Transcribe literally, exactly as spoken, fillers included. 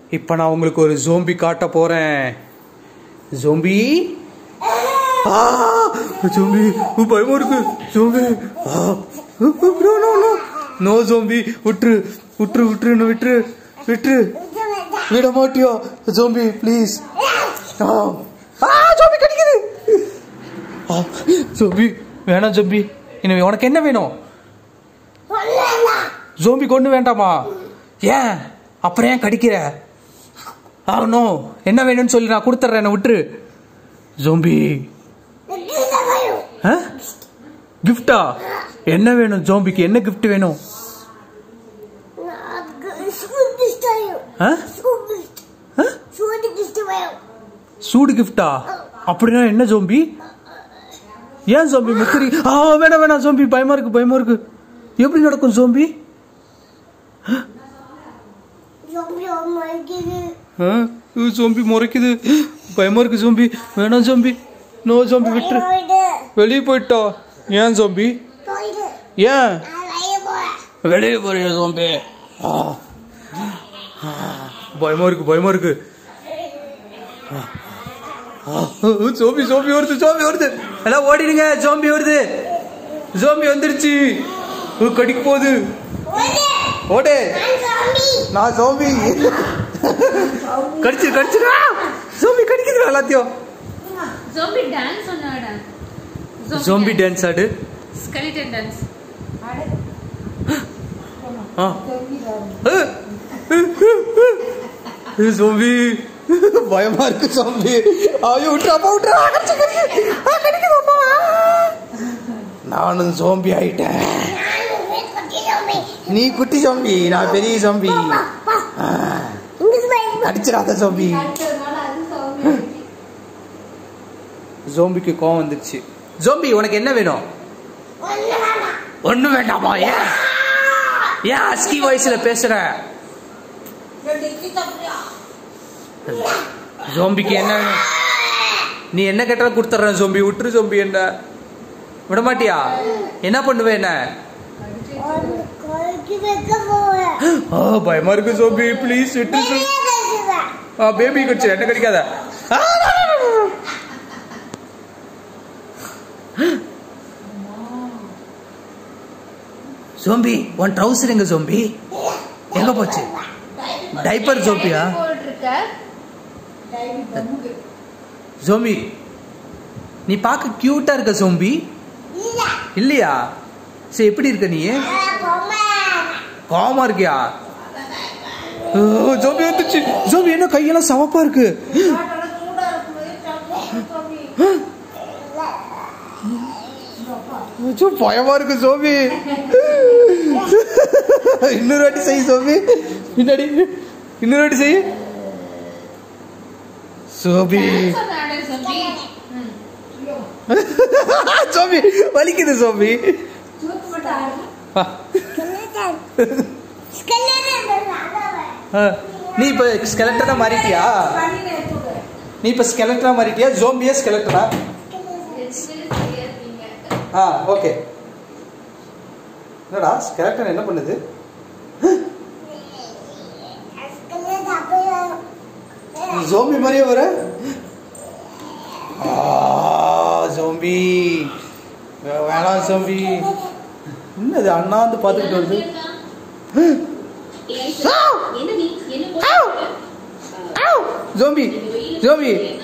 இப்போ நான் உங்களுக்கு ஒரு ஜோம்பி காட்ட போறேன். ஜோம்பி ஆ ஜோம்பி பயமா இருக்கு. Zombie no no no no zombie விட்டுரு விட்டுரு விட்டுரு விட்டுரு விட்டுரு விட மாட்டியா ஜோம்பி ப்ளீஸ். ஜோம்பி கடிக்குது. ஜோம்பி வேணாம் ஜோம்பி. இனிமே உனக்கு என்ன வேணும்? ஜோம்பி கொண்டு வேண்டாமா? ஏன் அப்புறம் ஏன் கடிக்கிற? ஆனோ என்ன வேணும்னு சொல்லி நான் கொடுத்துட்றேன். என்ன விட்டுரு ஜோம்பி. கிஃப்டா? என்ன வேணும் ஜோம்பிக்கு? என்ன கிஃப்ட் வேணும்? சூடு கிஃப்டா? அப்படின்னா என்ன ஜோம்பி? ஏன் ஜோம்பி முக்கரி? ஆ வேணாம் வேணாம் ஜோம்பி பயமா இருக்கு பயமா இருக்கு. எப்படி நடக்கும் ஜோம்பி? ஜோம்பி முறைக்குது பயமா இருக்கு ஜோம்பி. வேணாம் ஜோம்பி நோ ஜோம்பி விட்டுரு. வெளியே போயிட்டா? ஏன் ஜோம்பி? ஏன் வெளியே போறியா ஜோம்பி? பயமா இருக்கு பயமா இருக்கு. ஜோம்பி ஜோம்பி வருது ஜோம்பி வருது. எல்லாம் ஓடிடுங்க ஜோம்பி வருது. ஜோம்பி வந்துருச்சு. கடிக்க போகுது. ஓடு. நான் ஜோம்பி. கடிச்சு கடிச்சுடா. ஜோம்பி கடிக்குது எல்லாத்தையும். ஜோம்பி டான்ஸ் பண்ணாடா. ஜோம்பி டான்ஸ் ஆடு. ஸ்கெலிட்டன் டான்ஸ் ஆடு. ஆ ஜோம்பி பயமா இருக்கு ஜோம்பி. ஐயோ விட்டுறா விட்டுறா. கடிக்குது. நானும் ஜோம்பி ஆயிட்டேன். நீ குட்டி ஜோம்பி நான் பெரிய ஜோம்பி. அடிச்சிடாத ஜோம்பி. ஜோம்பிக்கு கோவம் வந்துச்சு. ஜோம்பி உனக்கு என்ன வேணும்? ஒண்ணு வேண்டாமா? ஏன் ஏன் அஸ்கி வாய்ஸ்ல பேசுற? ஜோம்பிக்கு என்ன வேணும்? நீ என்ன கேட்டாலும் கொடுத்துட்ற ஜோம்பி. விட்டுரு ஜோம்பி. என்ன விட மாட்டியா? என்ன பண்ணுவ? என்ன பயமா இருக்கு ஜோம்பி ப்ளீஸ் விட்டு. பேபி கடிச்சு என்ன கடிக்காத. ஜோம்பி உன் ட்ரவுசர் எங்க ஜோம்பி? எங்க போச்சு? டைப்பர் ஜோம்பியா? ஜோம்பி நீ பார்க்க கியூட்டா இருக்க ஜோம்பி. இல்லையா? சரி எப்படி இருக்க நீ? கோவமா இருக்கியா? ஜோம்பி வந்துச்சு. ஜோம்பி என்ன கையெல்லாம் சவப்பா இருக்கு. பயமா இருக்கு ஜோம்பி. இன்னொரு வாட்டி செய் ஜோம்பி. பின்னாடி இன்னொரு வாட்டி செய் ஜோம்பி. ஜோம்பி வலிக்குது ஜோம்பி. நீ இப்ப ஸ்கெலட்டனா மாறிட்டியா? நீ இப்ப ஸ்கெலட்டனா மாறிட்டியா? ஜோம்பியா ஸ்கெலட்டனா? ஆ ஓகே. என்னடா ஸ்கெலட்டன் என்ன பண்ணுது? ஜோம்பி மாதிரியே வர. ஜோம்பி வேணாம் ஜோம்பி. என்னது அண்ணாந்து பார்த்துக்கிட்டு வருது. Zombie zombie